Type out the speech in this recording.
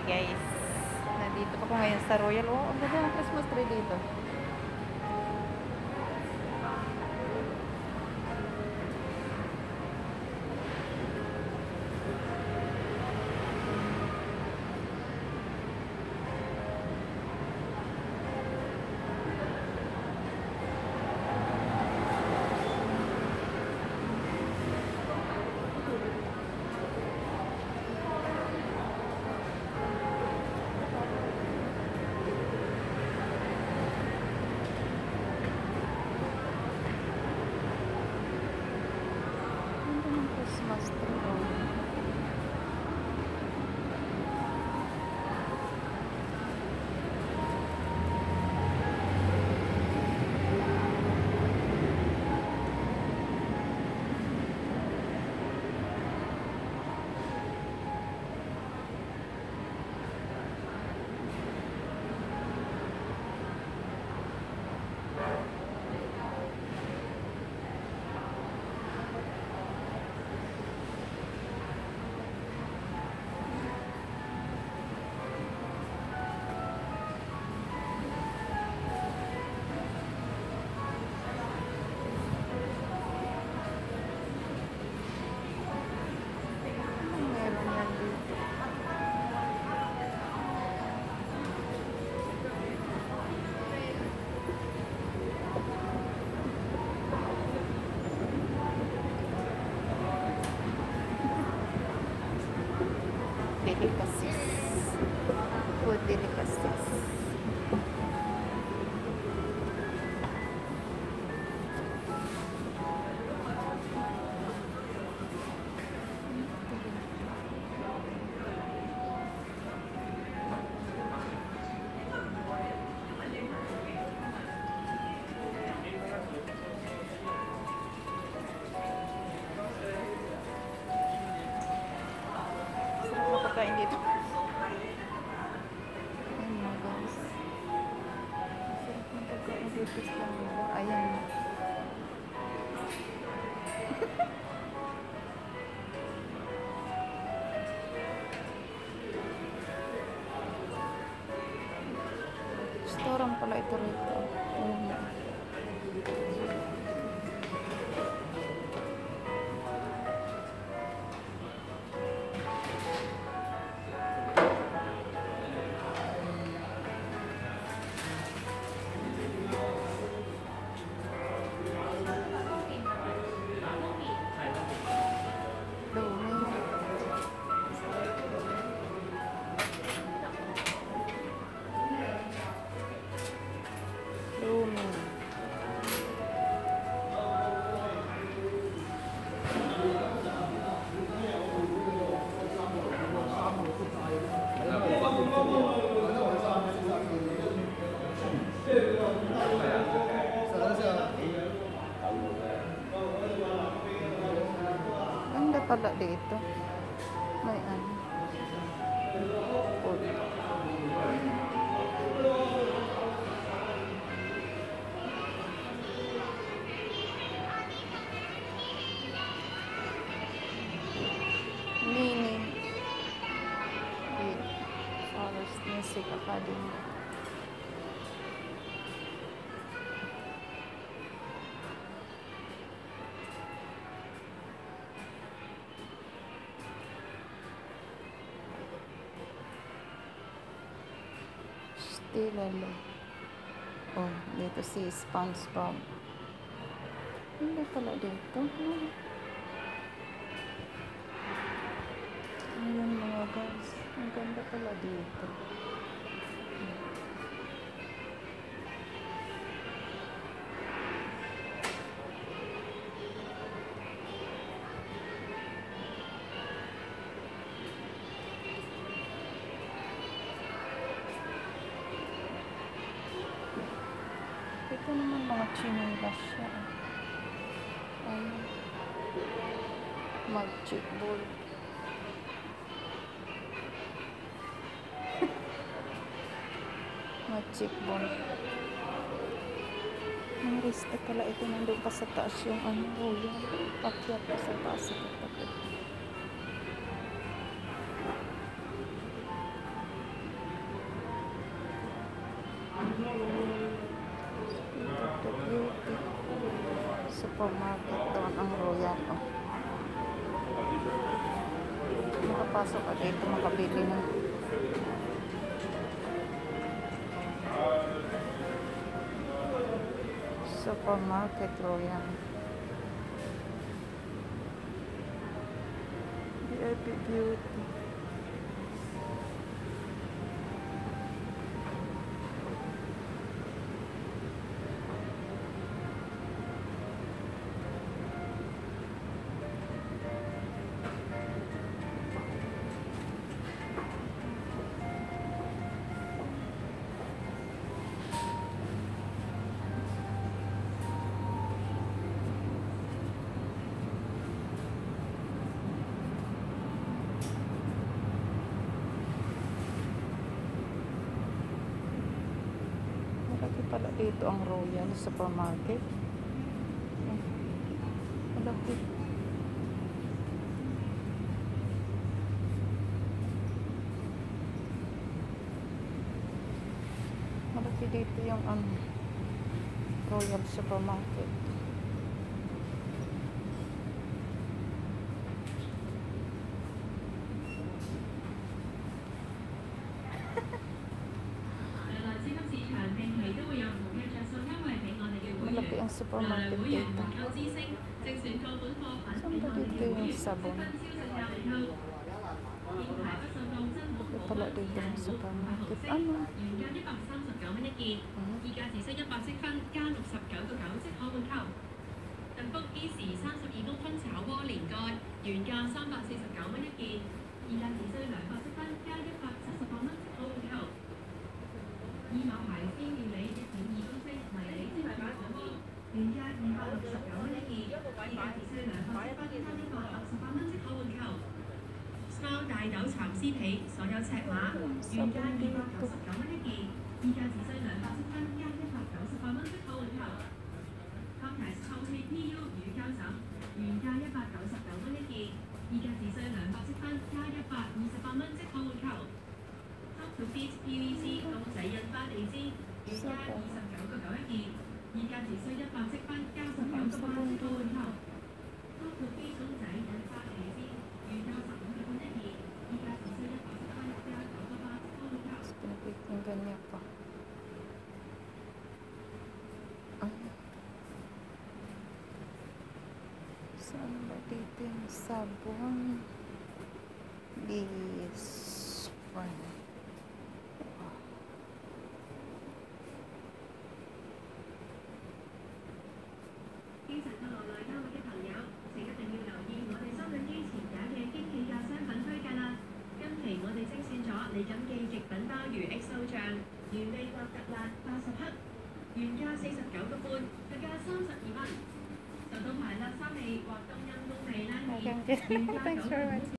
guys. Nandito ako ngayon sa Royal. Oh, ang ganda ng Christmas tree dito. Christmas tree. Delicacies. Food delicacies. Kain dito. Ayan mga guys. Sarap ng pagkain dito sa kanila. Ayan. Restaurant pala ito rito. Ayan. Ganda pala dito. May ano. Food. Mini. Flowers Music Academy. Lalo. Oh, dito si SpongeBob. Hindi pala dito. Ayan mga guys. Ang ganda pala dito. Ito naman mga chinilas siya. Ayan. Magic ball. Magic ball. Ang resta pala ito. Nandun pa sa taas yung ano. Royal. Pakyat pa sa taas ito. supermarket doon ang Royal. Oh. Makapasok ka dito, makabili ng supermarket Royal. VIP Beauty. Malaki pala dito ang Royal Supermarket. Malaki. Malaki dito yung Royal Supermarket. Malaki ang supermarket dito. Saan ba dito yung sabon? Malaki pala dito yung supermarket. Ano? 139蚊一件，議價時薪100積分加69.9即可換購。幸福 E 時32公分炒鍋連蓋，原價349蚊一件，議價時需200積分加178蚊即可換購。伊某牌鮮料理1.2公升迷你煎焗火鍋，原價269蚊一件，議價時需200積分加168蚊即可換購。Smile 大豆蠶絲皮所有尺碼，原價299蚊一件，議價時需200積分加198蚊即可換購。Contact 透氣 PU 乳膠枕，原價199蚊一件，議價時需200積分加128蚊即可換購。Top to Fit PVC 公仔印花地氈，原價29.9一件，議價時需100積分加19.8即可換購。Top to Fit 公仔印花地氈，原價15.1一件，議價時需100積分加9.8即可換購。 Pinipinggan niya pa. Saan ba dito yung sabon? This one. XO 醬原味或特辣80克，原價49個半，特價32蚊。受到排辣沙味或冬陰功味拉麵，原價9